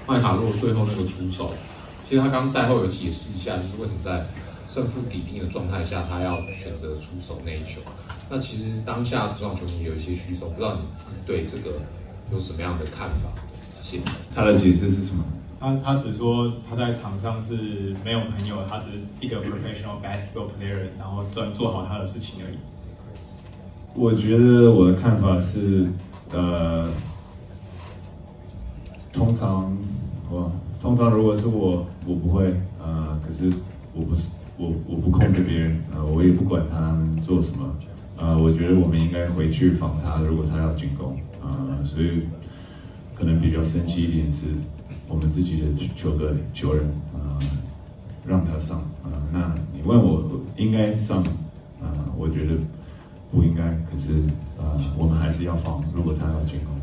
麦卡洛最后那个出手，其实他刚赛后有解释一下，就是为什么在胜负底定的状态下，他要选择出手那一球。那其实当下职棒球迷有一些虚手，不知道你对这个有什么样的看法？谢谢。 他的解释是什么？ 他只说他在场上是没有朋友，他只是一个 professional basketball player， 然后专做好他的事情而已。 我觉得我的看法是，通常如果是我不会，可是我不控制别人，我也不管他们做什么，我觉得我们应该回去防他，如果他要进攻，所以可能比较生气一点是我们自己的球人，让他上，那你问我应该上，我觉得不应该，可是我们还是要防，如果他要进攻。